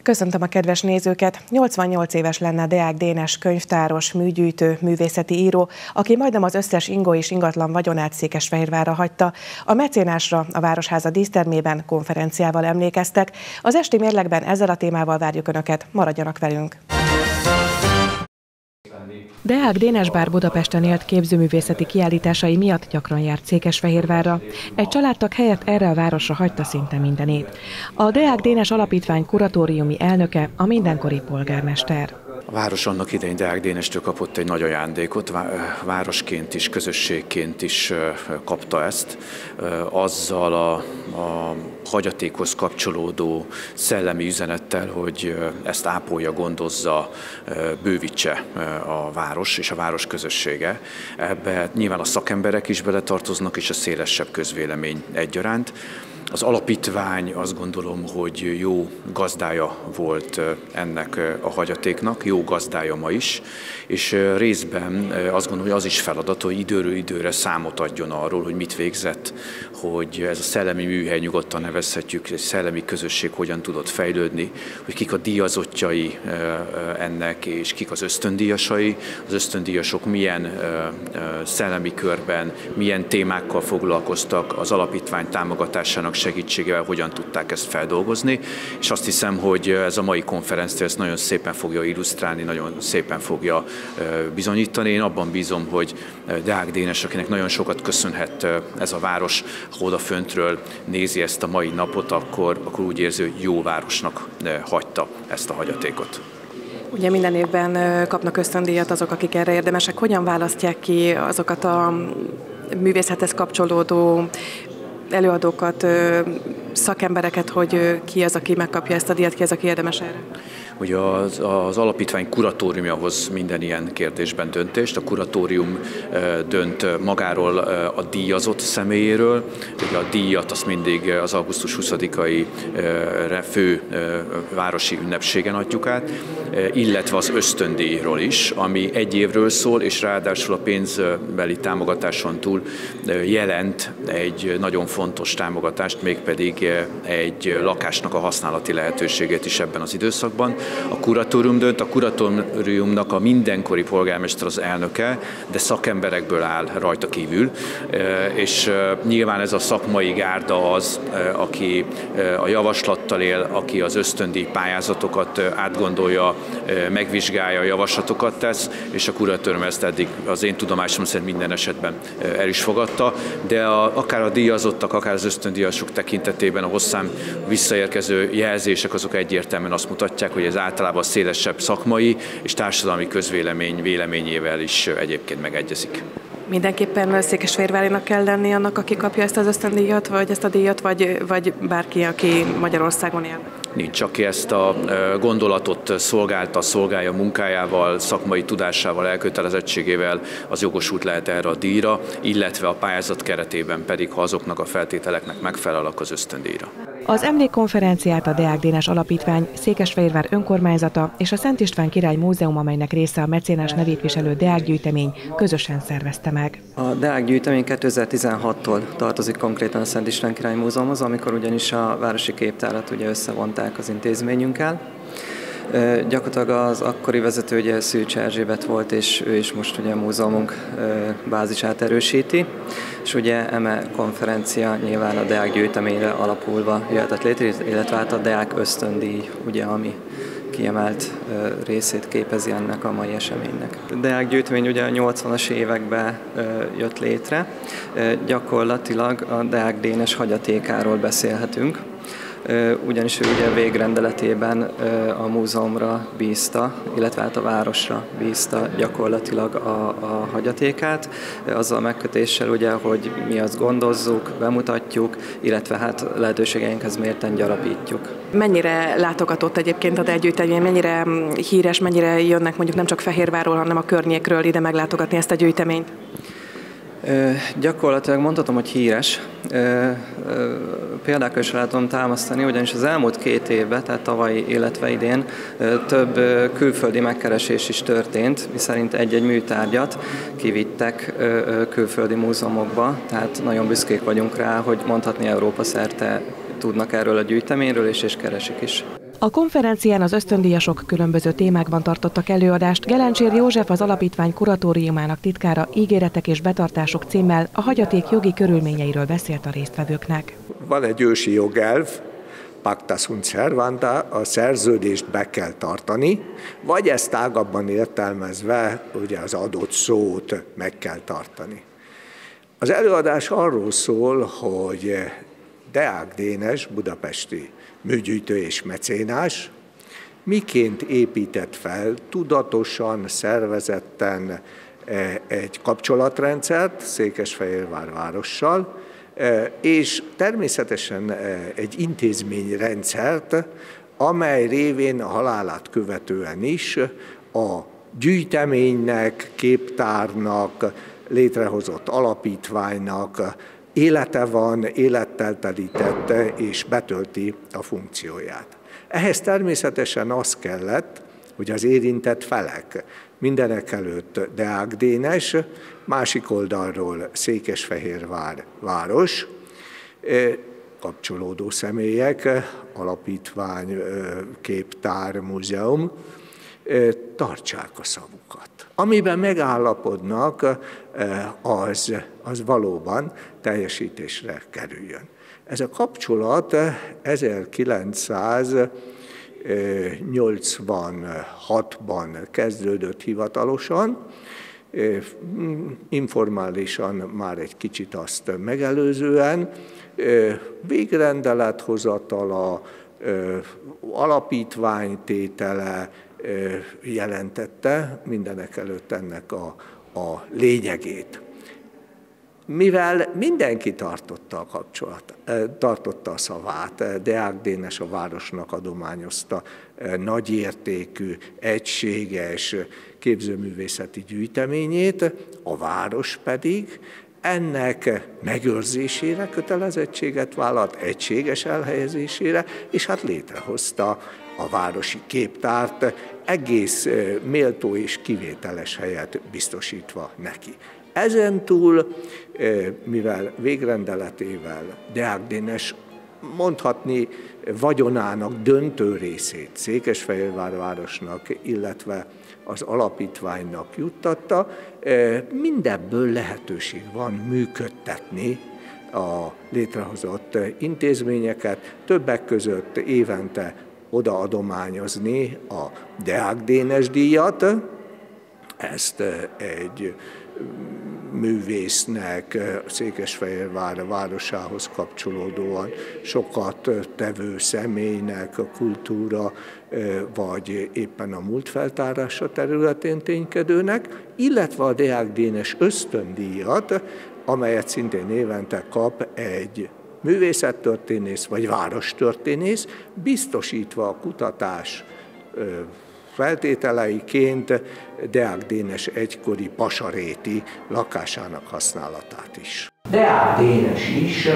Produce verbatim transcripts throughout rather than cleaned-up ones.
Köszöntöm a kedves nézőket! nyolcvannyolc éves lenne Deák Dénes könyvtáros, műgyűjtő, művészeti író, aki majdnem az összes ingó és ingatlan vagyonát Székesfehérvárra hagyta. A mecénásra a Városháza dísztermében konferenciával emlékeztek. Az esti mérlegben ezzel a témával várjuk Önöket, maradjanak velünk! Deák Dénes bár Budapesten élt, képzőművészeti kiállításai miatt gyakran járt Székesfehérvárra. Egy családtag helyett erre a városra hagyta szinte mindenét. A Deák Dénes Alapítvány kuratóriumi elnöke a mindenkori polgármester. A város annak idején Deák Dénestől kapott egy nagy ajándékot, városként is, közösségként is kapta ezt, azzal a, a hagyatékhoz kapcsolódó szellemi üzenettel, hogy ezt ápolja, gondozza, bővítse a város és a város közössége. Ebbe nyilván a szakemberek is beletartoznak, és a szélesebb közvélemény egyaránt. Az alapítvány azt gondolom, hogy jó gazdája volt ennek a hagyatéknak, jó gazdája ma is, és részben azt gondolom, hogy az is feladat, hogy időről időre számot adjon arról, hogy mit végzett, hogy ez a szellemi műhely, nyugodtan nevezhetjük, egy szellemi közösség hogyan tudott fejlődni, hogy kik a díjazottjai ennek, és kik az ösztöndíjasai, az ösztöndíjasok milyen szellemi körben, milyen témákkal foglalkoztak, az alapítvány támogatásának segítségével hogyan tudták ezt feldolgozni, és azt hiszem, hogy ez a mai konferencia ezt nagyon szépen fogja illusztrálni, nagyon szépen fogja bizonyítani. Én abban bízom, hogy Deák Dénes, akinek nagyon sokat köszönhet ez a város, ha odaföntről nézi ezt a mai napot, akkor, akkor úgy érzi, hogy jó városnak hagyta ezt a hagyatékot. Ugye minden évben kapnak ösztöndíjat azok, akik erre érdemesek. Hogyan választják ki azokat a művészethez kapcsolódó előadókat, szakembereket, hogy ki az, aki megkapja ezt a díjat, ki az, aki érdemes erre? Ugye az, az alapítvány kuratóriumja hoz minden ilyen kérdésben döntést. A kuratórium dönt magáról a díjazott személyéről. Ugye a díjat azt mindig az augusztus huszadikai fő városi ünnepségen adjuk át, illetve az ösztöndíjról is, ami egy évről szól, és ráadásul a pénzbeli támogatáson túl jelent egy nagyon fontos támogatást, mégpedig egy lakásnak a használati lehetőségét is ebben az időszakban. A kuratórium dönt, a kuratóriumnak a mindenkori polgármester az elnöke, de szakemberekből áll rajta kívül, és nyilván ez a szakmai gárda az, aki a javaslattal él, aki az ösztöndíj pályázatokat átgondolja, megvizsgálja, javaslatokat tesz, és a kuratórium ezt eddig az én tudomásom szerint minden esetben el is fogadta, de a, akár a díjazottak, akár az ösztöndíjasok tekintetében a hozzám visszaérkező jelzések azok egyértelműen azt mutatják, hogy ez általában szélesebb szakmai és társadalmi közvélemény véleményével is egyébként megegyezik. Mindenképpen Székesfehérvárinak kell lenni annak, aki kapja ezt az ösztöndíjat, vagy ezt a díjat, vagy, vagy bárki, aki Magyarországon él? Nincs, aki ezt a gondolatot szolgálta, szolgálja munkájával, szakmai tudásával, elkötelezettségével, az jogosult lehet erre a díjra, illetve a pályázat keretében pedig, ha azoknak a feltételeknek megfelel, az ösztöndíjra. Az emlékkonferenciát a Deák Dénes Alapítvány, Székesfehérvár önkormányzata és a Szent István Király Múzeum, amelynek része a mecénás nevét viselő Deák gyűjtemény, közösen szervezte meg. A Deák gyűjtemény kétezer-tizenhattól tartozik konkrétan a Szent István Király Múzeumhoz, amikor ugyanis a városi képtárat ugye összevonták az intézményünkkel. Gyakorlatilag az akkori vezető ugye Szűcs Erzsébet volt, és ő is most ugye a múzeumunk bázisát erősíti, és ugye eme konferencia nyilván a Deák gyűjteményre alapulva jöhetett létre, illetve hát a Deák ösztöndíj, ugye, ami kiemelt részét képezi ennek a mai eseménynek. A Deák gyűjtemény ugye a nyolcvanas években jött létre, gyakorlatilag a Deák Dénes hagyatékáról beszélhetünk, ugyanis ő ugye végrendeletében a múzeumra bízta, illetve hát a városra bízta gyakorlatilag a, a hagyatékát, azzal a megkötéssel ugye, hogy mi azt gondozzuk, bemutatjuk, illetve hát lehetőségeinkhez mérten gyarapítjuk. Mennyire látogatott egyébként a Deák gyűjtemény, mennyire híres, mennyire jönnek mondjuk nem csak Fehérvárról, hanem a környékről ide meglátogatni ezt a gyűjteményt? Ö, gyakorlatilag mondhatom, hogy híres. Ö, ö, példákkal is látom támasztani, ugyanis az elmúlt két évben, tehát tavaly, illetve idén ö, több ö, külföldi megkeresés is történt, miszerint egy-egy műtárgyat kivittek ö, ö, külföldi múzeumokba, tehát nagyon büszkék vagyunk rá, hogy mondhatni Európa szerte tudnak erről a gyűjteményről, és, és keresik is. A konferencián az ösztöndíjasok különböző témákban tartottak előadást. Gelencsér József, az alapítvány kuratóriumának titkára Ígéretek és betartások címmel a hagyaték jogi körülményeiről beszélt a résztvevőknek. Van egy ősi jogelv, pacta sunt servanda, a szerződést be kell tartani, vagy ezt tágabban értelmezve, ugye az adott szót meg kell tartani. Az előadás arról szól, hogy Deák Dénes, budapesti műgyűjtő és mecénás, miként épített fel tudatosan, szervezetten egy kapcsolatrendszert Székesfehérvár várossal, és természetesen egy intézményrendszert, amely révén a halálát követően is a gyűjteménynek, képtárnak, létrehozott alapítványnak élete van, élettel telítette és betölti a funkcióját. Ehhez természetesen az kellett, hogy az érintett felek, mindenekelőtt Deák Dénes, másik oldalról Székesfehérvár város, kapcsolódó személyek, alapítvány, képtár, múzeum, tartsák a szavukat. Amiben megállapodnak, az, az valóban teljesítésre kerüljön. Ez a kapcsolat ezerkilencszáznyolcvanhatban kezdődött hivatalosan, informálisan már egy kicsit azt megelőzően, végrendelethozatala, alapítványtétele jelentette mindenekelőtt ennek a, a lényegét. Mivel mindenki tartotta a kapcsolat, tartotta a szavát, Deák Dénes a városnak adományozta nagyértékű, egységes képzőművészeti gyűjteményét, a város pedig ennek megőrzésére kötelezettséget vállalt, egységes elhelyezésére, és hát létrehozta a városi képtárt, egész méltó és kivételes helyet biztosítva neki. Ezentúl, mivel végrendeletével Deák Dénes mondhatni vagyonának döntő részét Székesfehérvár városnak, illetve az alapítványnak juttatta, mindebből lehetőség van működtetni a létrehozott intézményeket, többek között évente odaadományozni a Deák Dénes díjat, ezt egy művésznek, Székesfehérvár városához kapcsolódóan sokat tevő személynek, a kultúra vagy éppen a múlt feltárása területén ténykedőnek, illetve a Deák Dénes ösztöndíjat, amelyet szintén évente kap egy művészettörténész vagy várostörténész, biztosítva a kutatás feltételeiként Deák Dénes egykori pasaréti lakásának használatát is. Deák Dénes is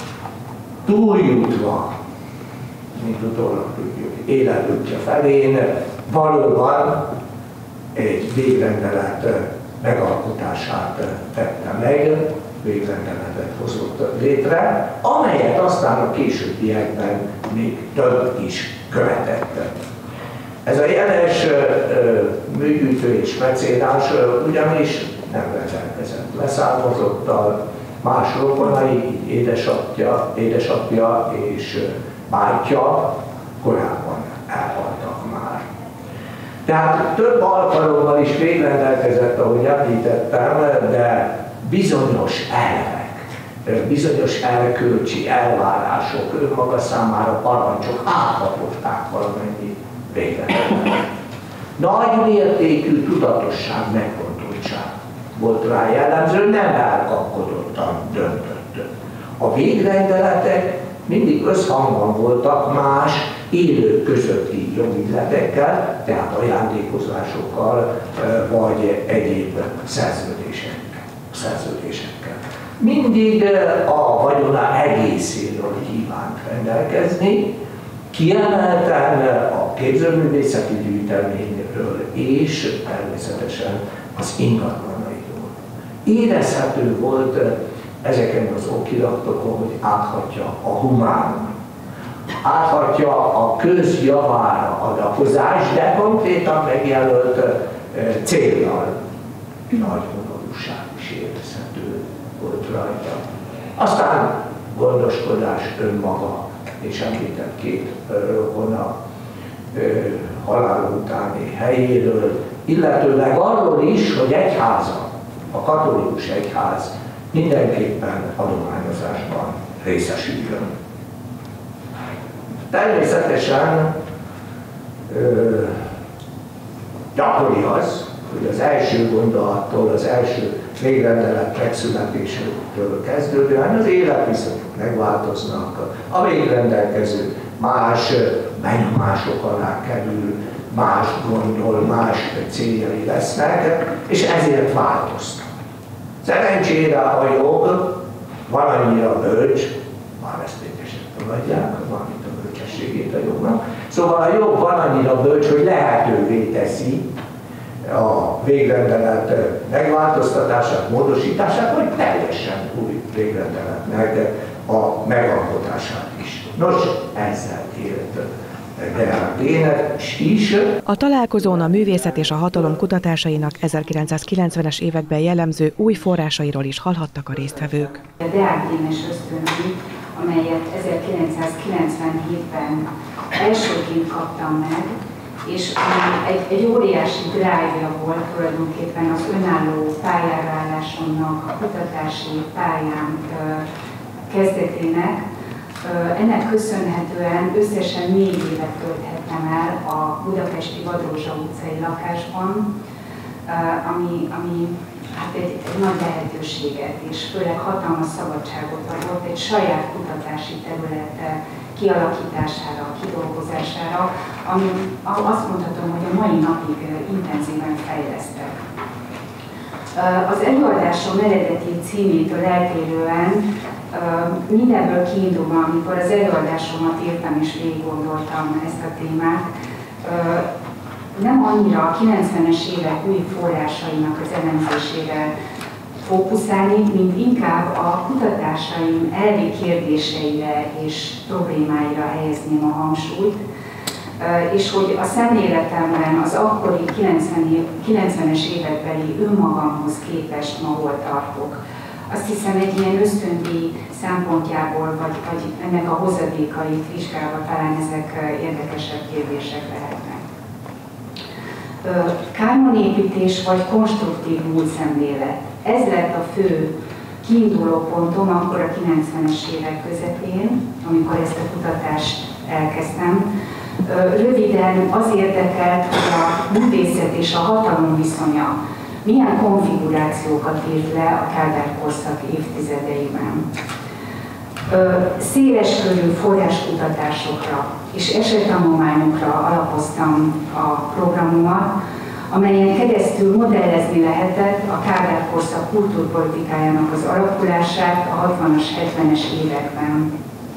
túljutva, mint utólag tudjuk, életútja felén valóban egy végrendelet megalkotását tette meg, végrendeletet hozott létre, amelyet aztán a későbbiekben még több is követett. Ez a jeles műgyűjtő és mecénás ugyanis nem rendelkezett leszármazottal, más rokonai, édesapja, édesapja és bátyja korábban elhaltak már. Tehát több alkalommal is végrendelkezett, ahogy említettem, de bizonyos elvek, bizonyos erkölcsi elvárások, önmaga számára parancsok áthatották valamennyi végrendeltet. Nagy mértékű tudatosság, megfontoltság volt rá jellemző, nem elkapkodottan döntött. A végrendeletek mindig összhangban voltak más élők közötti jogilletekkel, tehát ajándékozásokkal, vagy egyéb szerződésekkel. szerződésekkel. Mindig a vagyona egészéről kívánt rendelkezni, kiemelten a képzőművészeti gyűjteményről és természetesen az ingatlanairól. Érezhető volt ezeken az okiratokon, hogy áthatja a humánum, áthatja a közjavára adakozás, de konkrétan megjelölt céllal. Nagy vonalúság is érezhető volt rajta. Aztán gondoskodás önmaga, és említett két rokona halál utáni helyéről, illetőleg arról is, hogy egyháza, a katolikus egyház mindenképpen adományozásban részesüljön. Természetesen ö, gyakori az, hogy az első gondolattól, az első végrendelet megszületésétől kezdődően az életviszonyok megváltoznak, a végrendelkező más benyomások alá kerül, más gondol, más céljai lesznek, és ezért változnak. Szerencsére a jog van annyira bölcs, már ezt egyesek tagadják, valamint a bölcsességét a jognak, szóval a jog van annyira bölcs, hogy lehetővé teszi a végrendelet megváltoztatását, módosítását, vagy teljesen új végrendeletnek a megalkotását is. Nos, ezzel élt Deák Dénes is. A találkozón a művészet és a hatalom kutatásainak ezerkilencszázkilencvenes években jellemző új forrásairól is hallhattak a résztvevők. A Deák Dénes ösztöndíj, amelyet ezerkilencszázkilencvenhétben elsőként kaptam meg, és egy, egy óriási drive-ja volt tulajdonképpen az önálló pályára állásomnak, a kutatási pályám kezdetének. Ennek köszönhetően összesen négy évet tölthettem el a budapesti Vadrózsa utcai lakásban, ami, ami hát egy, egy nagy lehetőséget és főleg hatalmas szabadságot adott egy saját kutatási terület kialakítására, kidolgozására, ami azt mondhatom, hogy a mai napig intenzíven fejlesztek. Az előadásom eredeti címétől eltérően mindenből kiindulva, amikor az előadásomat írtam és végig gondoltam ezt a témát, nem annyira a kilencvenes évek új forrásainak az elemzésére fókuszálni, mint inkább a kutatásaim elvi kérdéseire és problémáira helyezném a hangsúlyt, és hogy a szemléletemben az akkori kilencvenes évekbeli önmagamhoz képest ma hol tartok. Azt hiszem, egy ilyen ösztöndíj szempontjából, vagy, vagy ennek a hozadékait vizsgálva talán ezek érdekesebb kérdések lehetnek. Kánonépítés vagy konstruktív múltszemlélet. Ez lett a fő kiinduló pontom akkor a kilencvenes évek közepén, amikor ezt a kutatást elkezdtem. Röviden az érdekelt, hogy a művészet és a hatalom viszonya milyen konfigurációkat írt le a Kádár korszak évtizedeiben. Széleskörű forráskutatásokra és esettanulmányokra alapoztam a programomat, amelyen keresztül modellezni lehetett a Kádár korszak kultúrpolitikájának az alakulását a hatvanas, hetvenes években.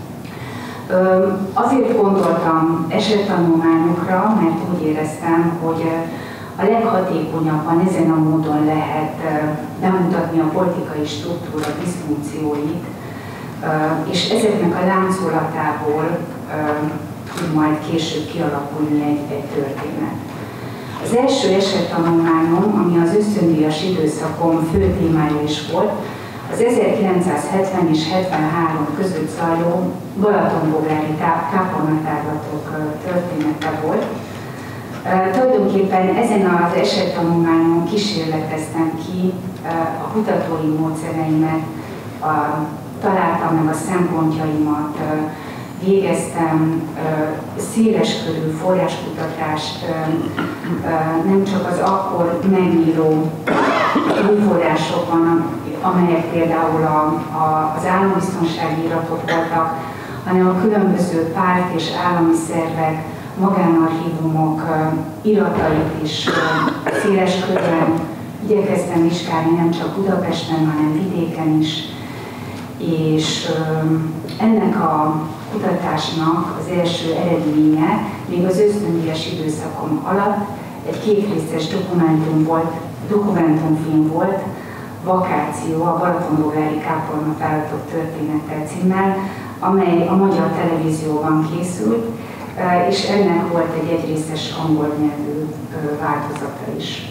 Azért gondoltam esettanulmányokra, mert úgy éreztem, hogy a leghatékonyabban ezen a módon lehet bemutatni a politikai struktúra diszfunkcióit, és ezeknek a láncolatából tud majd később kialakulni egy, egy történet. Az első esettanulmányom, ami az ösztöndíjas időszakom fő témája is volt, az ezerkilencszázhetven és hetvenhárom között zajló balatonbogári kápolnatárlatok története volt. Uh, tulajdonképpen ezen az esettanulmányon kísérleteztem ki uh, a kutatói módszereimet, uh, találtam meg a szempontjaimat, uh, végeztem uh, széleskörű forráskutatást, uh, uh, nem csak az akkor megnyíló új forrásokban, amelyek például a, a, az állambiztonsági iratok voltak, hanem a különböző párt és állami szervek, magánarchívumok iratait is széles körben igyekeztem vizsgálni, nem csak Budapesten, hanem vidéken is. És ennek a kutatásnak az első eredménye még az ösztöndíjas időszakom alatt egy kétrészes dokumentum volt, dokumentumfilm volt, Vakáció, a balatonbogári kápolnatállatok története címmel, amely a magyar televízióban készült, és ennek volt egy egyrészes angol nyelvű változata is.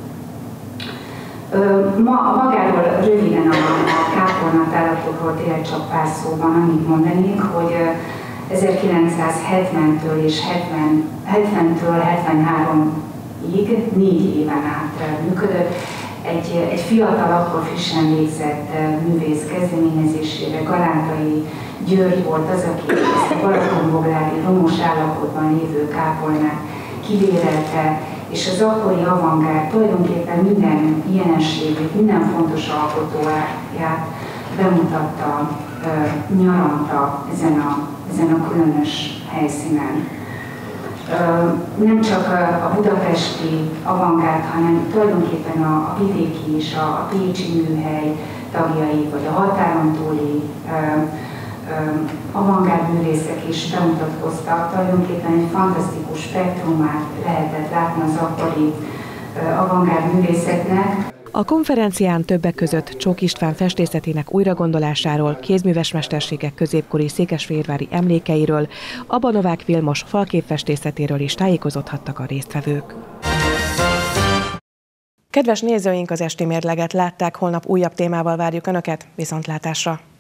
Ma, magáról röviden a, a kápolnatállatokról tényleg csak pár szóban annyit mondanék, hogy ezerkilencszázhetventől és hetventől hetvenháromig négy éven át működött. Egy, egy fiatal, akkor frissen végzett művész kezdeményezésére Galántai György volt az, aki ezt a balatonboglári romos állapotban lévő kápolnát kivérelte, és az akkori avantgárd tulajdonképpen minden jelenségét, minden fontos alkotóját bemutatta nyaranta ezen a, ezen a különös helyszínen. Nem csak a budapesti avantgárd, hanem tulajdonképpen a, a vidéki és a, a pécsi műhely tagjai, vagy a határon túli avantgárd művészek is bemutatkoztak. Tulajdonképpen egy fantasztikus spektrumát lehetett látni az akkori avantgárd művészetnek. A konferencián többek között Csók István festészetének újragondolásáról, kézműves mesterségek középkori székesfehérvári emlékeiről, Abba Novák Vilmos falképfestészetéről is tájékozódhattak a résztvevők. Kedves nézőink, az esti mérleget látták, holnap újabb témával várjuk Önöket, viszontlátásra!